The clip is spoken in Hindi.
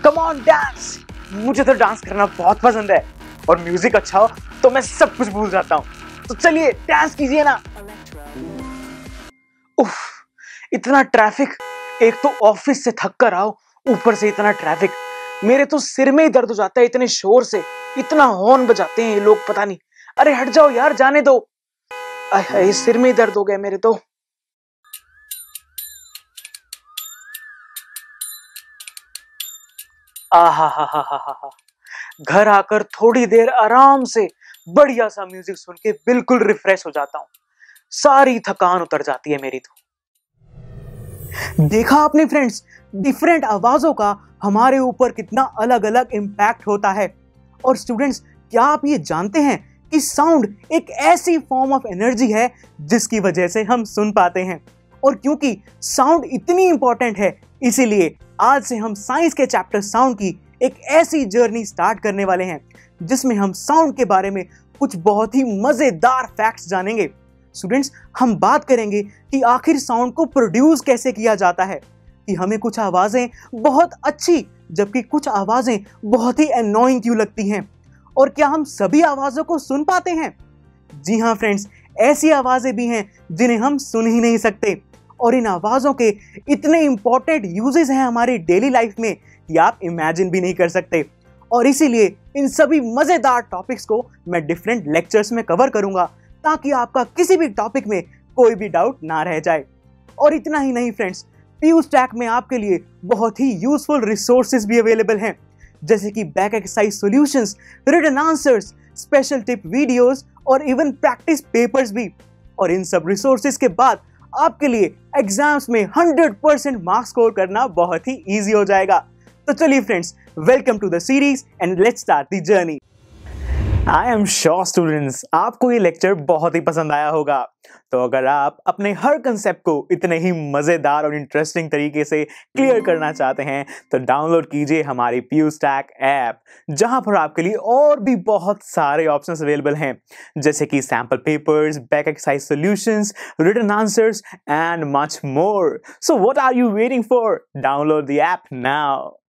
Come on dance. मुझे तो डांस करना बहुत पसंद है और म्यूजिक अच्छा हो तो मैं सब कुछ भूल जाता हूँ। तो चलिए डांस कीजिए ना। उफ, इतना ट्रैफिक। एक तो ऑफिस से थक कर आओ, ऊपर से इतना ट्रैफिक। मेरे तो सिर में ही दर्द हो जाता है इतने शोर से। इतना हॉर्न बजाते हैं ये लोग, पता नहीं। अरे हट जाओ यार, जाने दो। अरे सिर में ही दर्द हो गया मेरे तो। आहा हा हा हा हा। घर आकर थोड़ी देर आराम से बढ़िया सा म्यूजिक सुन के बिल्कुल रिफ्रेश हो जाता हूँ। सारी थकान उतर जाती है मेरी तो। देखा आपने फ्रेंड्स, डिफरेंट आवाजों का हमारे ऊपर कितना अलग अलग इम्पैक्ट होता है। और स्टूडेंट्स, क्या आप ये जानते हैं कि साउंड एक ऐसी फॉर्म ऑफ एनर्जी है जिसकी वजह से हम सुन पाते हैं। और क्योंकि साउंड इतनी इंपॉर्टेंट है, इसीलिए आज से हम साइंस के चैप्टर साउंड की एक ऐसी जर्नी स्टार्ट करने वाले हैं जिसमें हम साउंड के बारे में कुछ बहुत ही मजेदार फैक्ट्स जानेंगे। स्टूडेंट्स, हम बात करेंगे कि आखिर साउंड को प्रोड्यूस कैसे किया जाता है, कि हमें कुछ आवाजें बहुत अच्छी जबकि कुछ आवाजें बहुत ही एनोइंग क्यों लगती हैं, और क्या हम सभी आवाजों को सुन पाते हैं। जी हाँ फ्रेंड्स, ऐसी आवाजें भी हैं जिन्हें हम सुन ही नहीं सकते, और इन आवाजों के इतने इंपॉर्टेंट यूजेस हैं हमारी डेली लाइफ में कि आप इमेजिन भी नहीं कर सकते। और इसीलिए इन सभी मजेदार टॉपिक्स को मैं डिफरेंट लेक्चर्स में कवर करूंगा ताकि आपका किसी भी टॉपिक में कोई भी डाउट ना रह जाए। और इतना ही नहीं फ्रेंड्स, PUSTAC में आपके लिए बहुत ही यूजफुल रिसोर्सेज भी अवेलेबल हैं, जैसे कि back exercise solutions, written answers, special tip videos और इवन प्रैक्टिस पेपर्स भी। और इन सब रिसोर्सेज के बाद आपके लिए एग्जाम्स में 100% मार्क्स स्कोर करना बहुत ही इजी हो जाएगा। तो चलिए friends, welcome to the series and let's start the journey. I am sure students, आपको ये लेक्चर बहुत ही पसंद आया होगा। तो अगर आप अपने हर कंसेप्ट को इतने ही मजेदार और इंटरेस्टिंग तरीके से क्लियर करना चाहते हैं तो डाउनलोड कीजिए हमारी PUSTAC ऐप, जहां पर आपके लिए और भी बहुत सारे ऑप्शंस अवेलेबल हैं, जैसे कि sample papers, back exercise solutions, written answers and much more. So what are you waiting for? Download the app now.